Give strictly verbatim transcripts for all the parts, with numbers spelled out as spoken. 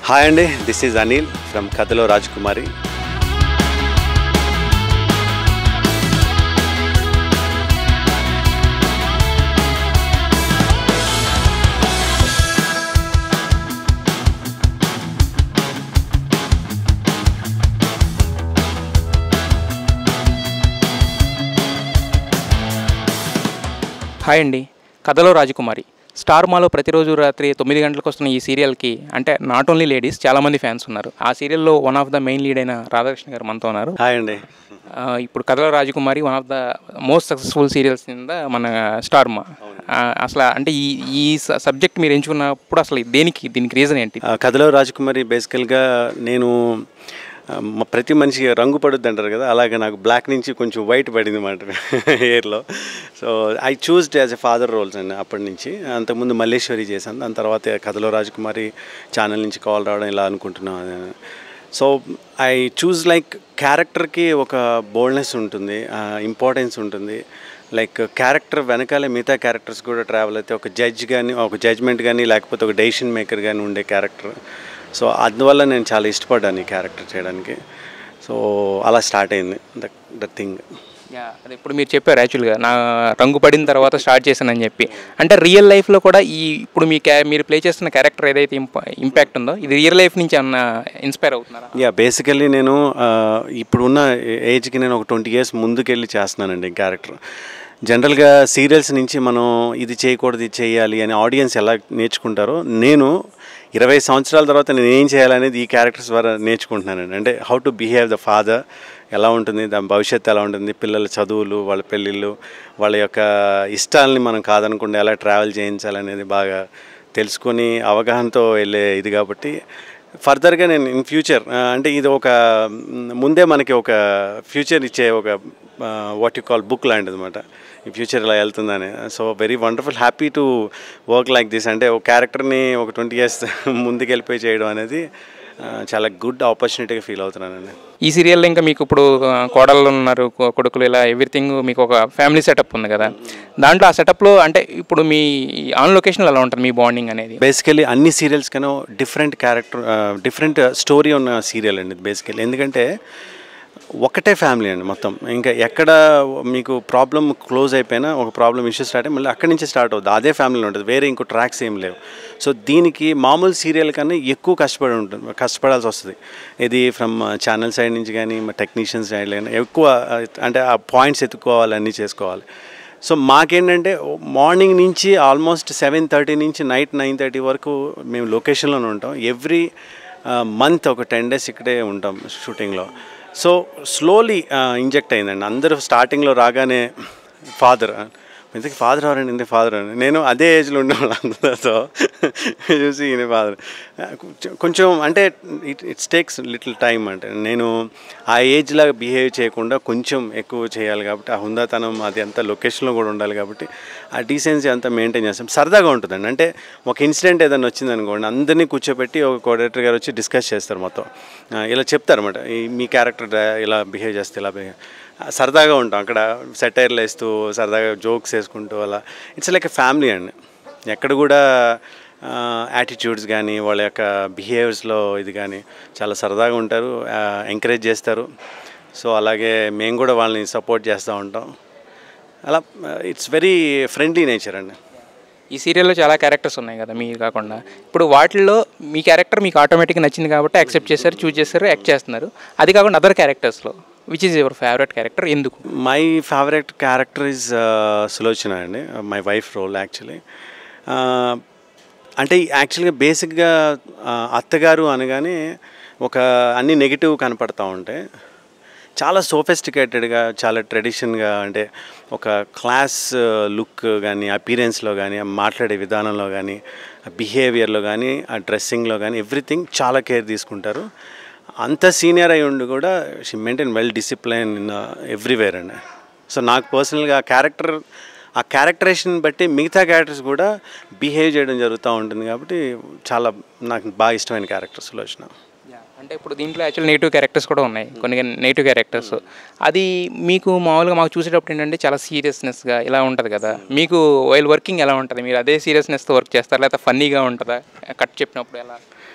Hi Andy, this is Anil from Kathalo Rajakumari. Hi అండి, కథలో రాజకుమారి star మాలో ప్రతిరోజు రాత్రి తొమ్మిది గంటలకు వస్తున్న ఈ సీరియల్కి అంటే నాట్ ఓన్లీ లేడీస్ చాలామంది ఫ్యాన్స్ ఉన్నారు. ఆ సీరియల్లో one of the main lead అయిన రాధాకృష్ణ గారు మనతో ఉన్నారు. హాయ్ అండి. ఇప్పుడు Kathalo Rajakumari one of the most successful serials కింద మన స్టార్ మా. అసలు అంటే ఈ ఈ సబ్జెక్ట్ మీరు ఎంచుకున్నప్పుడు అసలు దేనికి దీనికి రీజన్ ఏంటి? కథలో రాజకుమారి బేసికల్గా నేను ప్రతి మనిషికి రంగు పడుద్ది అంటారు కదా, అలాగే నాకు బ్లాక్ నుంచి కొంచెం వైట్ పడింది అన్నమాట హెయిర్లో. So I choosed as a father roles అండి అప్పటి నుంచి. అంతకుముందు మల్లేశ్వరి చేశాను, దాని తర్వాత కథలో రాజకుమారి ఛానల్ నుంచి కాల్ రావడం ఇలా అనుకుంటున్నాను. సో ఐ చూజ్ లైక్ క్యారెక్టర్కి ఒక బోల్డ్నెస్ ఉంటుంది, ఇంపార్టెన్స్ ఉంటుంది. లైక్ క్యారెక్టర్ వెనకాలే మిగతా క్యారెక్టర్స్ కూడా ట్రావెల్ అయితే ఒక జడ్జ్ కానీ ఒక జడ్జ్మెంట్ కానీ లేకపోతే ఒక డెసిషన్ మేకర్ కానీ ఉండే క్యారెక్టర్. సో అందువల్ల నేను చాలా ఇష్టపడ్డాను ఈ క్యారెక్టర్ చేయడానికి. సో అలా స్టార్ట్ అయింది ద ద థింగ్. అది ఇప్పుడు మీరు చెప్పారు యాక్చువల్గా నా రంగు పడిన తర్వాత స్టార్ట్ చేశానని చెప్పి. అంటే రియల్ లైఫ్లో కూడా ఈ ఇప్పుడు మీ క్యా మీరు ప్లే చేస్తున్న క్యారెక్టర్ ఏదైతే ఇంపాక్ట్ ఉందో ఇది రియల్ లైఫ్ నుంచి అన్న ఇన్స్పైర్ అవుతున్నారా? యా, బేసికల్లీ నేను ఇప్పుడున్న ఏజ్కి నేను ఒక ట్వంటీ ఇయర్స్ ముందుకెళ్ళి చేస్తున్నానండి క్యారెక్టర్. జనరల్గా సీరియల్స్ నుంచి మనం ఇది చేయకూడదు ఇది చేయాలి అని ఆడియన్స్ ఎలా నేర్చుకుంటారో, నేను ఇరవై సంవత్సరాల తర్వాత నేను ఏం చేయాలనేది ఈ క్యారెక్టర్స్ ద్వారా నేర్చుకుంటున్నానండి. అంటే how to behave the father, ఎలా ఉంటుంది దాని భవిష్యత్తు, ఎలా ఉంటుంది పిల్లల చదువులు, వాళ్ళ పెళ్ళిళ్ళు, వాళ్ళ యొక్క ఇష్టాలని మనం కాదనకుండా ఎలా ట్రావెల్ చేయించాలనేది బాగా తెలుసుకొని అవగాహనతో వెళ్ళే ఇది. కాబట్టి ఫర్దర్గా నేను ఇన్ ఫ్యూచర్ అంటే ఇది ఒక ముందే మనకి ఒక ఫ్యూచర్ ఇచ్చే ఒక వాట్ యు కాల్ బుక్ లాంటిది అనమాట, ఈ ఫ్యూచర్ ఇలా వెళ్తుందని. So very wonderful, happy to work like this. అంటే ఒక క్యారెక్టర్ని ఒక ట్వంటీ ఇయర్స్ ముందుకు వెళ్ళిపోయి చేయడం అనేది చాలా గుడ్ ఆపర్చునిటీగా ఫీల్ అవుతున్నానండి. ఈ సీరియల్లో ఇంకా మీకు ఇప్పుడు కోడళ్ళు ఉన్నారు, కొడుకులు, ఇలా ఎవ్రీథింగ్ మీకు ఒక ఫ్యామిలీ సెటప్ ఉంది కదా, దాంట్లో ఆ సెటప్లో అంటే ఇప్పుడు మీ ఆన్ లొకేషన్లో ఎలా ఉంటుంది మీ బాండింగ్ అనేది? బేసికలీ అన్ని సీరియల్స్ కన్నా డిఫరెంట్ క్యారెక్టర్ డిఫరెంట్ స్టోరీ ఉన్న సీరియల్ అండి బేసికలీ. ఎందుకంటే ఒకటే ఫ్యామిలీ అండి మొత్తం. ఇంకా ఎక్కడ మీకు ప్రాబ్లం క్లోజ్ అయిపోయినా ఒక ప్రాబ్లం ఇష్యూ స్టార్ట్ అయ్యి మళ్ళీ అక్కడి నుంచి స్టార్ట్ అవుతుంది, అదే ఫ్యామిలీలో ఉంటుంది, వేరే ఇంకో ట్రాక్స్ ఏం లేవు. సో దీనికి మామూలు సీరియల్ కన్నా ఎక్కువ కష్టపడి ఉంటుంది కష్టపడాల్సి వస్తుంది. ఇది ఫ్రమ్ ఛానల్ సైడ్ నుంచి కానీ టెక్నీషియన్స్ సైడ్ కానీ ఎక్కువ అంటే ఆ పాయింట్స్ ఎత్తుకోవాలి, అన్నీ చేసుకోవాలి. సో మాకేంటంటే మార్నింగ్ నుంచి ఆల్మోస్ట్ సెవెన్ థర్టీ నుంచి నైట్ నైన్ థర్టీ వరకు మేము లొకేషన్లోనే ఉంటాం. ఎవ్రీ మంత్ ఒక టెన్ డేస్ ఇక్కడే ఉంటాం షూటింగ్లో. సో స్లోలీ ఇంజెక్ట్ అయిందండి. అందరూ స్టార్టింగ్లో రాగానే ఫాదర్, ఇంతకీ ఫాదర్ ఎవరండి, ఇంత ఫాదర్ అని నేను అదే ఏజ్లో ఉండేవాళ్ళు అందరితో చూసి ఈయన ఫాదర్. కొంచెం అంటే it it's takes little time. అంటే నేను ఆ ఏజ్లాగా బిహేవ్ చేయకుండా కొంచెం ఎక్కువ చేయాలి కాబట్టి ఆ హుందాతనం అది అంతా లొకేషన్లో కూడా ఉండాలి కాబట్టి ఆ డీసెన్సీ అంతా మెయింటైన్ చేస్తాం. సరదాగా ఉంటుందండి. అంటే ఒక ఇన్సిడెంట్ ఏదైనా వచ్చిందనుకోండి, అందరినీ కూర్చోబెట్టి ఒక కోఆర్డినేటర్ గారు వచ్చి డిస్కస్ చేస్తారు, మొత్తం ఇలా చెప్తారన్నమాట, మీ క్యారెక్టర్ ఇలా బిహేవ్ చేస్తే ఇలా బిహేవ్. సరదాగా ఉంటాం అక్కడ, సెటైర్లు వేస్తూ సరదాగా జోక్స్ వేసుకుంటూ అలా. ఇట్స్ లైక్ ఎ ఫ్యామిలీ అండి. ఎక్కడ కూడా యాటిట్యూడ్స్ కానీ వాళ్ళ యొక్క బిహేవియర్స్లో ఇది కానీ చాలా సరదాగా ఉంటారు, ఎంకరేజ్ చేస్తారు. సో అలాగే మేము కూడా వాళ్ళని సపోర్ట్ చేస్తూ ఉంటాం. అలా ఇట్స్ వెరీ ఫ్రెండ్లీ నేచర్ అండి. ఈ సీరియల్లో చాలా క్యారెక్టర్స్ ఉన్నాయి కదా మీరు కాకుండా, ఇప్పుడు వాటిల్లో మీ క్యారెక్టర్ మీకు ఆటోమేటిక్గా నచ్చింది కాబట్టి యాక్సెప్ట్ చేశారు, చూజ్ చేశారు, యాక్ట్ చేస్తున్నారు. అది కాకుండా అదర్ క్యారెక్టర్స్లో which is your favourite character, ఎందుకు? My favourite character is Sulochana అండి, మై వైఫ్ రోల్ యాక్చువల్లీ. అంటే యాక్చువల్గా బేసిక్గా అత్తగారు అనగానే ఒక అన్ని నెగిటివ్ కనపడతా ఉంటాయి. చాలా సోఫిస్టికేటెడ్గా, చాలా ట్రెడిషన్గా, అంటే ఒక క్లాస్ లుక్ కానీ అపీరెన్స్లో కానీ మాట్లాడే విధానంలో కానీ బిహేవియర్లో కానీ ఆ డ్రెస్సింగ్లో కానీ ఎవ్రీథింగ్ చాలా కేర్ తీసుకుంటారు. అంత సీనియర్ అయి ఉండి కూడా she maintain well discipline in everywhere అండి. సో నాకు పర్సనల్గా ఆ క్యారెక్టర్ ఆ క్యారెక్టరేషన్ బట్టి మిగతా క్యారెక్టర్స్ కూడా బిహేవ్ చేయడం జరుగుతూ ఉంటుంది కాబట్టి చాలా నాకు బాగా ఇష్టమైన క్యారెక్టర్ సులోచన. అంటే ఇప్పుడు దీంట్లో యాక్చువల్ నెగిటివ్ క్యారెక్టర్స్ కూడా ఉన్నాయి, కొన్ని నెగిటివ్ క్యారెక్టర్స్. అది మీకు మామూలుగా మాకు చూసేటప్పుడు ఏంటంటే చాలా సీరియస్నెస్గా ఇలా ఉంటుంది కదా, మీకు వైల్ వర్కింగ్ ఎలా ఉంటుంది? మీరు అదే సీరియస్నెస్తో వర్క్ చేస్తారా లేకపోతే ఫన్నీగా ఉంటుందా కట్ చెప్పినప్పుడు ఎలా?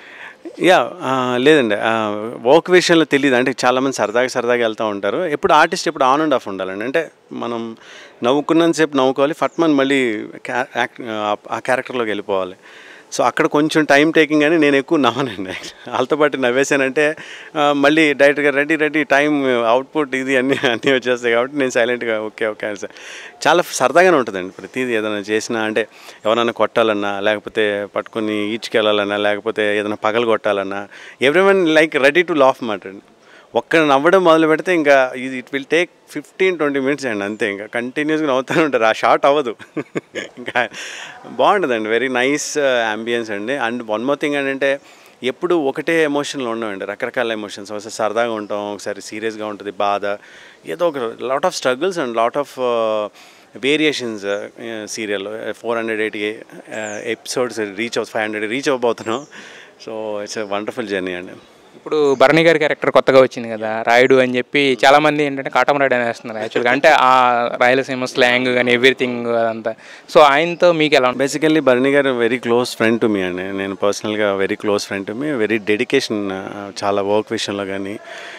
యా లేదండి వర్క్ విషయంలో తెలియదు. అంటే చాలామంది సరదాగా సరదాగా వెళ్తూ ఉంటారు. ఎప్పుడు ఆర్టిస్ట్ ఎప్పుడు ఆన్ అండ్ ఆఫ్ ఉండాలండి. అంటే మనం నవ్వుకున్నంతసేపు నవ్వుకోవాలి, ఫట్మన్ మళ్ళీ క్యా ఆ క్యారెక్టర్లోకి వెళ్ళిపోవాలి. సో అక్కడ కొంచెం టైం టేకింగ్ అని నేను ఎక్కువ నవ్వనండి. వాళ్ళతో పాటు నవ్వేసానంటే మళ్ళీ డైరెక్ట్గా రెడీ రెడీ టైం అవుట్పుట్ ఇది అన్నీ అన్నీ వచ్చేస్తాయి కాబట్టి నేను సైలెంట్గా ఓకే ఓకే అని సార్ చాలా సరదాగానే ఉంటుందండి. ప్రతిదీ ఏదైనా చేసినా అంటే ఎవరైనా కొట్టాలన్నా, లేకపోతే పట్టుకొని ఈడ్చుకెళ్ళాలన్నా, లేకపోతే ఏదైనా పగలు కొట్టాలన్నా every one like ready to laugh మాట అండి. ఒక్క నవ్వడం మొదలు పెడితే ఇంకా ఇది it will take fifteen twenty minutes అండి అంతే. ఇంకా కంటిన్యూస్గా నవ్వుతూనే ఉంటారు, ఆ షార్ట్ అవ్వదు. ఇంకా బాగుంటుందండి, వెరీ నైస్ అంబియన్స్ అండి. అండ్ వన్ మోర్ థింగ్ ఏంటంటే ఎప్పుడు ఒకటే ఎమోషన్లో ఉండవండి, రకరకాల ఎమోషన్స్. ఒకసారి సరదాగా ఉంటాం, ఒకసారి సీరియస్గా ఉంటుంది, బాధ, ఏదో ఒక lot of struggles and lot of variations. Serial four hundred eighty episodes reach అవ్ ఫైవ్ హండ్రెడ్ రీచ్ అవ్వబోతున్నాం. So it's a wonderful journey అండి. ఇప్పుడు భరణి గారి క్యారెక్టర్ కొత్తగా వచ్చింది కదా, రాయుడు అని చెప్పి చాలామంది ఏంటంటే కాటమరాయుడు అని వేస్తున్నారు యాక్చువల్గా. అంటే ఆ రాయలసీమ స్లాంగ్ కానీ ఎవ్రీథింగ్ అదంతా. సో ఆయనతో మీకు ఎలా? బేసికల్లీ భరణి గారు very close friend to me అండి. నేను పర్సనల్గా very close friend to me, very dedication చాలా వర్క్ విషయంలో కానీ.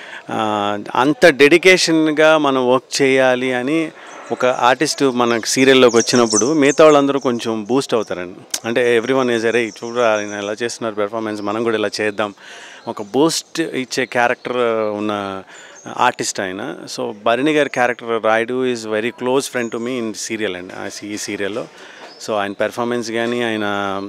అంత డెడికేషన్గా మనం వర్క్ చేయాలి అని ఒక ఆర్టిస్ట్ మనకు సీరియల్లోకి వచ్చినప్పుడు మిగతా వాళ్ళందరూ కొంచెం బూస్ట్ అవుతారండి. అంటే ఎవ్రీ వన్ ఈజ్ అరే చూడరా ఆయన ఎలా చేస్తున్నారు పెర్ఫార్మెన్స్, మనం కూడా ఇలా చేద్దాం, ఒక బూస్ట్ ఇచ్చే క్యారెక్టర్ ఉన్న ఆర్టిస్ట్ ఆయన. సో భరణి గారి character Rayudu is very close friend to me in serial అండి, ఈ సీరియల్లో. సో ఆయన పెర్ఫార్మెన్స్ కానీ ఆయన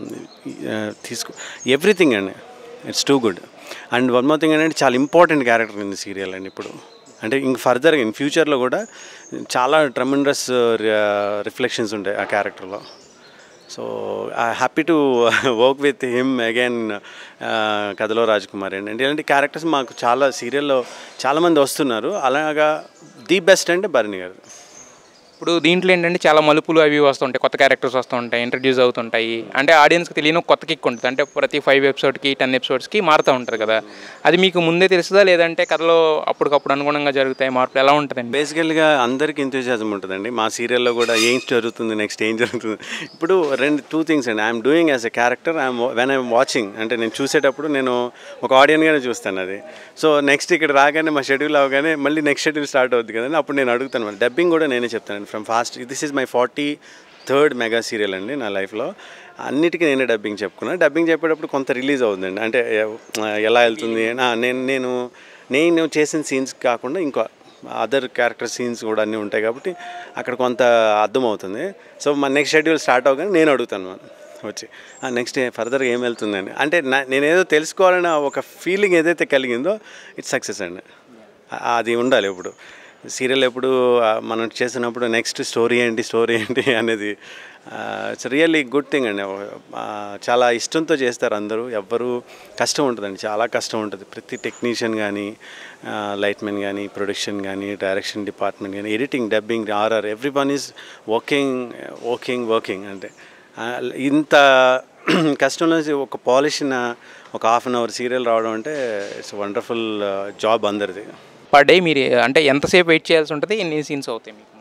తీసుకు ఎవ్రీథింగ్ అండి, it's too good. And one more thing ఏంటంటే చాలా ఇంపార్టెంట్ క్యారెక్టర్ ఇన్ సీరియల్ అండి ఇప్పుడు. అంటే ఇంక ఫర్దర్గా ఇన్ ఫ్యూచర్లో కూడా చాలా ట్రెమెండస్ రిఫ్లెక్షన్స్ ఉంటాయి ఆ క్యారెక్టర్లో. So I happy to work with him again. Kathalo Rajakumari అండి. అంటే ఇలాంటి క్యారెక్టర్స్ మాకు చాలా సీరియల్లో చాలామంది వస్తున్నారు. అలాగా ది బెస్ట్ అంటే భరణి గారు. ఇప్పుడు దీంట్లో ఏంటంటే చాలా మలుపులు అవి వస్తుంటాయి, కొత్త క్యారెక్టర్స్ వస్తూ ఉంటాయి, ఇంట్రడ్యూస్ అవుతుంటాయి. అంటే ఆడియన్స్కి తెలియని కొత్త కిక్ ఉంటుంది. అంటే ప్రతి ఫైవ్ ఎపిసోడ్కి టెన్ ఎపిసోడ్స్కి మారుతూ ఉంటారు కదా, అది మీకు ముందే తెలుస్తుందా లేదంటే కథలో అప్పటికప్పుడు అనుగుణంగా జరుగుతాయి మార్పులు, ఎలా ఉంటుందండి? బేసికల్గా అందరికీ ఎంతూజియాజం ఉంటుందండి. మా సీరియల్లో కూడా ఏం జరుగుతుంది నెక్స్ట్ ఏం జరుగుతుంది. ఇప్పుడు రెండు టూ థింగ్స్ అండి. I'm doing as a character, I'm when I'm watching, అంటే నేను చూసేటప్పుడు నేను ఒక ఆడియన్గానే చూస్తాను అది. సో నెక్స్ట్ ఇక్కడ రాగానే మా షెడ్యూల్ అవగానే మళ్ళీ నెక్స్ట్ షెడ్యూల్ స్టార్ట్ అవుతుంది కదండి, అప్పుడు నేను అడుగుతాను. మళ్ళీ డబ్బింగ్ కూడా నేనే చెప్తాను from first. This is my forty third mega serial అండి నా లైఫ్లో. అన్నిటికీ నేనే డబ్బింగ్ చెప్పుకున్నాను. డబ్బింగ్ చెప్పేటప్పుడు కొంత రిలీజ్ అవుతుందండి, అంటే ఎలా వెళ్తుంది, నేను నేను నేను చేసిన సీన్స్ కాకుండా ఇంకా అదర్ క్యారెక్టర్ సీన్స్ కూడా అన్నీ ఉంటాయి కాబట్టి అక్కడ కొంత అర్థమవుతుంది. సో మన నెక్స్ట్ షెడ్యూల్ స్టార్ట్ అవగానే నేను అడుగుతాను మనం వచ్చి నెక్స్ట్ ఫర్దర్గా ఏం వెళ్తుందని. అంటే నా నేనేదో తెలుసుకోవాలని ఒక ఫీలింగ్ ఏదైతే కలిగిందో ఇట్స్ సక్సెస్ అండి. అది ఉండాలి ఎప్పుడు సీరియల్. ఎప్పుడు మనం చేసినప్పుడు నెక్స్ట్ స్టోరీ ఏంటి స్టోరీ ఏంటి అనేది ఇట్స్ రియల్లీ గుడ్ థింగ్ అండి. చాలా ఇష్టంతో చేస్తారు అందరూ. ఎవ్వరూ కష్టం ఉంటుందండి, చాలా కష్టం ఉంటుంది. ప్రతి టెక్నీషియన్ కానీ, లైట్మెన్ కానీ, ప్రొడక్షన్ కానీ, డైరెక్షన్ డిపార్ట్మెంట్ కానీ, editing, dubbing, RR, every one is working working working అంటే ఇంత కష్టంలో ఒక పాలిష్ ఒక హాఫ్ అన్ అవర్ సీరియల్ రావడం అంటే ఇట్స్ వండర్ఫుల్ జాబ్ అందరిది. పర్ డే మీరు అంటే ఎంతసేపు వెయిట్ చేయాల్సి ఉంటుంది, ఎన్ని సీన్స్ అవుతాయి మీకు?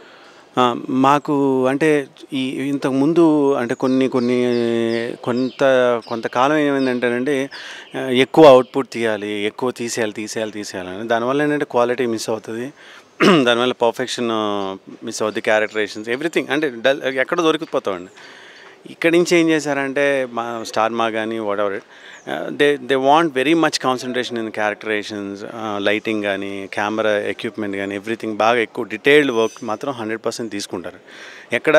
మాకు అంటే ఈ ఇంతకుముందు అంటే కొన్ని కొన్ని కొంత కొంతకాలం ఏమైందంటేనండి, ఎక్కువ అవుట్పుట్ తీయాలి, ఎక్కువ తీసేయాలి తీసేయాలి తీసేయాలని. దానివల్ల ఏంటంటే క్వాలిటీ మిస్ అవుతుంది, దానివల్ల పర్ఫెక్షన్ మిస్ అవుతుంది, క్యారెక్టరైజేషన్స్ ఎవ్రీథింగ్ అంటే డల్ ఎక్కడ దొరికిపోతామండి. ఇక్కడి నుంచి ఏం చేశారంటే మా స్టార్ మా కానీ whatever it, they they want very much concentration in characterisations, lighting కానీ, కెమెరా ఎక్విప్మెంట్ కానీ, ఎవ్రీథింగ్ బాగా ఎక్కువ డీటెయిల్డ్ వర్క్ మాత్రం హండ్రెడ్ పర్సెంట్ తీసుకుంటారు. ఎక్కడ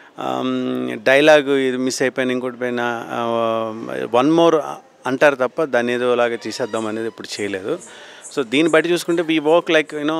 డైలాగ్ ఇది మిస్ అయిపోయినా ఇంకోటి పైన వన్ మోర్ అంటారు తప్ప దాన్ని ఏదోలాగా తీసేద్దాం అనేది ఇప్పుడు చేయలేదు. సో దీన్ని బట్టి చూసుకుంటే వీ వర్క్ లైక్ యూనో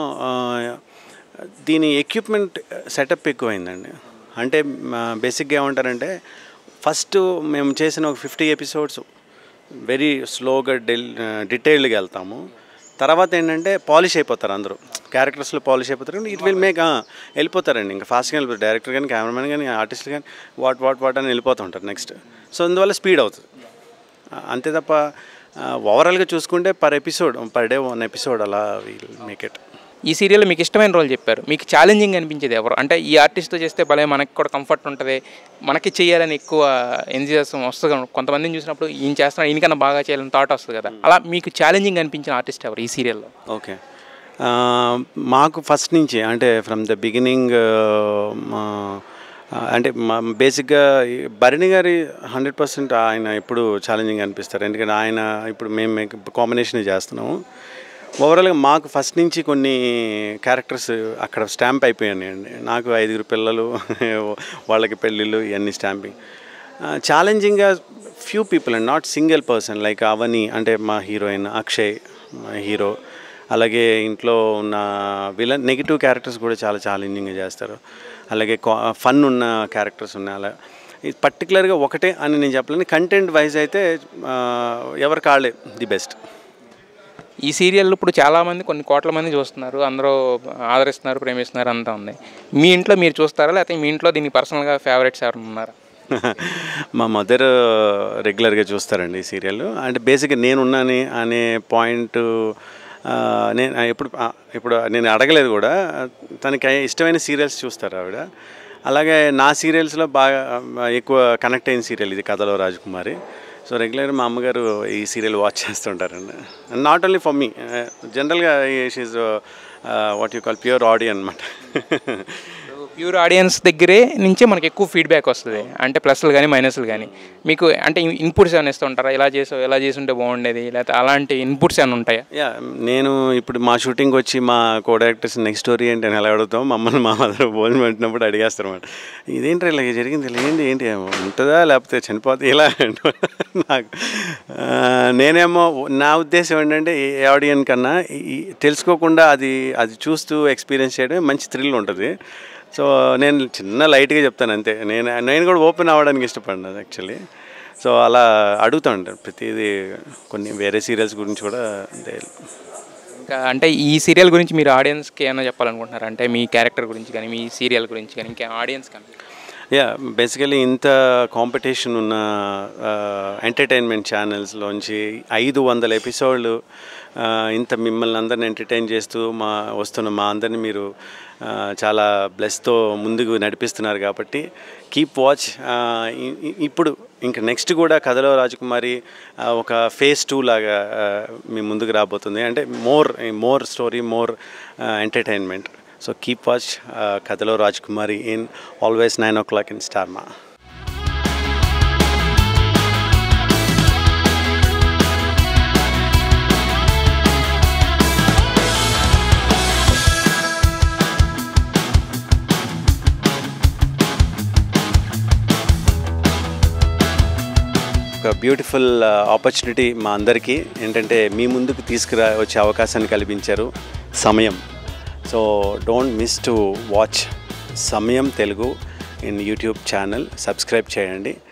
దీని ఎక్విప్మెంట్ సెటప్ ఎక్కువైందండి. అంటే బేసిక్గా ఏమంటారంటే ఫస్ట్ మేము చేసిన ఒక ఫిఫ్టీ ఎపిసోడ్స్ వెరీ స్లోగా డెల్ డీటెయిల్డ్గా వెళ్తాము. తర్వాత ఏంటంటే పాలిష్ అయిపోతారు అందరూ, క్యారెక్టర్స్లో పాలిష్ అయిపోతారు. ఇట్ విల్ మేక్ వెళ్ళిపోతారండి ఇంకా ఫాస్ట్గా వెళ్ళిపోతారు. డైరెక్టర్ కానీ, కెమెరామెన్ కానీ, ఆర్టిస్టులు కానీ వాట్ వాట్ వాట్ అని వెళ్ళిపోతూ ఉంటారు నెక్స్ట్. సో అందువల్ల స్పీడ్ అవుతుంది అంతే తప్ప ఓవరాల్గా చూసుకుంటే per episode per day one episode అలా విల్ మేక్ ఇట్. ఈ సీరియల్లో మీకు ఇష్టమైన రోల్ చెప్పారు, మీకు ఛాలెంజింగ్ అనిపించేది ఎవరు? అంటే ఈ ఆర్టిస్ట్తో చేస్తే భలే మనకి కూడా కంఫర్ట్ ఉంటుంది, మనకి చేయాలని ఎక్కువ ఎంతజియాజం వస్తుంది. కొంతమందిని చూసినప్పుడు ఈయన చేస్తున్నా ఈయనకన్నా బాగా చేయాలని థాట్ వస్తుంది కదా, అలా మీకు ఛాలెంజింగ్ అనిపించిన ఆర్టిస్ట్ ఎవరు ఈ సీరియల్లో? ఓకే, మాకు ఫస్ట్ నుంచి అంటే ఫ్రమ్ ద బిగినింగ్ అంటే మా బేసిక్గా భరణి గారి హండ్రెడ్ పర్సెంట్ ఆయన ఎప్పుడు ఛాలెంజింగ్ అనిపిస్తారు. ఎందుకంటే ఆయన ఇప్పుడు మేము కాంబినేషన్ చేస్తున్నాము. ఓవరాల్గా మాకు ఫస్ట్ నుంచి కొన్ని క్యారెక్టర్స్ అక్కడ స్టాంప్ అయిపోయాయండి. నాకు ఐదుగురు పిల్లలు, వాళ్ళకి పెళ్ళిళ్ళు, ఇవన్నీ స్టాంపింగ్. ఛాలెంజింగ్గా few people and not single person. Like Avani అంటే మా హీరోయిన్, అక్షయ్ మా హీరో, అలాగే ఇంట్లో ఉన్న విలన్ నెగిటివ్ క్యారెక్టర్స్ కూడా చాలా ఛాలెంజింగ్గా చేస్తారు. అలాగే ఫన్ ఉన్న క్యారెక్టర్స్ ఉన్నాయి. అలా ఇది పర్టికులర్గా ఒకటే అని నేను చెప్పలేను. కంటెంట్ వైజ్ అయితే ఎవరి కాళ్ళే ది బెస్ట్. ఈ సీరియల్ ఇప్పుడు చాలామంది కొన్ని కోట్ల మంది చూస్తున్నారు, అందరూ ఆదరిస్తున్నారు, ప్రేమిస్తున్నారు, అంతా ఉంది. మీ ఇంట్లో మీరు చూస్తారా, లేకపోతే మీ ఇంట్లో దీనికి పర్సనల్గా ఫేవరెట్స్ ఎవరు ఉన్నారా? మా మదర్ రెగ్యులర్గా చూస్తారండి ఈ సీరియల్. అంటే బేసిక్గా నేనున్నాను అనే పాయింట్ నేను ఎప్పుడు ఇప్పుడు నేను అడగలేదు కూడా. తనకి ఇష్టమైన సీరియల్స్ చూస్తారు ఆవిడ. అలాగే నా సీరియల్స్లో బాగా ఎక్కువ కనెక్ట్ అయిన సీరియల్ ఇది కథలో రాజకుమారి. సో రెగ్యులర్గా మా అమ్మగారు ఈ సీరియల్ వాచ్ చేస్తుంటారండి. నాట్ ఓన్లీ ఫర్ మీ, జనరల్గా she what you call pure audience అనమాట. ప్యూర్ ఆడియన్స్ దగ్గరే నుంచే మనకి ఎక్కువ ఫీడ్బ్యాక్ వస్తుంది, అంటే ప్లస్లు కానీ మైనస్లు కానీ. మీకు అంటే ఇన్పుట్స్ ఏమైనా ఇస్తూ ఉంటారా, ఇలా చేసావు, ఇలా చేసి ఉంటే బాగుండేది, లేకపోతే అలాంటి ఇన్పుట్స్ ఏమైనా ఉంటాయా? యా, నేను ఇప్పుడు మా షూటింగ్ వచ్చి మా కో డైరెక్టర్స్ నెక్స్ట్ స్టోరీ ఏంటి అని ఎలా అడుగుతాం, మమ్మల్ని మా మదర్ భోజనం పెట్టినప్పుడు అడిగేస్తారు అన్నమాట. ఇదేంటి ఇలా జరిగింది, ఇలా ఏంటి ఏంటి ఉంటుందా లేకపోతే చనిపోతే ఇలా నాకు నేనేమో నా ఉద్దేశం ఏంటంటే ఏ ఆడియన్ కన్నా తెలుసుకోకుండా అది అది చూస్తూ ఎక్స్పీరియన్స్ చేయడం మంచి థ్రిల్ ఉంటుంది. సో నేను చిన్న లైట్గా చెప్తాను అంతే. నేను నేను కూడా ఓపెన్ అవ్వడానికి ఇష్టపడినా యాక్చువల్లీ. సో అలా అడుగుతూ ఉంటాను ప్రతిదీ. కొన్ని వేరే సీరియల్స్ గురించి కూడా అంతే. ఇంకా అంటే ఈ సీరియల్ గురించి మీరు ఆడియన్స్కి ఏమైనా చెప్పాలనుకుంటున్నారు, అంటే మీ క్యారెక్టర్ గురించి కానీ, మీ సీరియల్ గురించి కానీ, ఇంకా ఆడియన్స్ కానీ? యా, బేసికలీ ఇంత కాంపిటీషన్ ఉన్న ఎంటర్టైన్మెంట్ ఛానల్స్లోంచి ఐదు వందల ఎపిసోడ్లు ఇంత మిమ్మల్ని అందరిని ఎంటర్టైన్ చేస్తూ మా వస్తున్న మా అందరిని మీరు చాలా బ్లెస్తో ముందుకు నడిపిస్తున్నారు. కాబట్టి కీప్ వాచ్. ఇప్పుడు ఇంకా నెక్స్ట్ కూడా కథలో రాజకుమారి ఒక ఫేజ్ టూ లాగా మీ ముందుకు రాబోతుంది. అంటే more more story, more entertainment. So keep watch uh, Kathalo Rajakumari in always nine o'clock in Star M A A. ఒక బ్యూటిఫుల్ ఆపర్చునిటీ మా అందరికీ ఏంటంటే మీ ముందుకు తీసుకురా వచ్చే అవకాశాన్ని కల్పించారు సమయం. So don't miss to watch Samayam Telugu in YouTube channel. Subscribe చేయండి.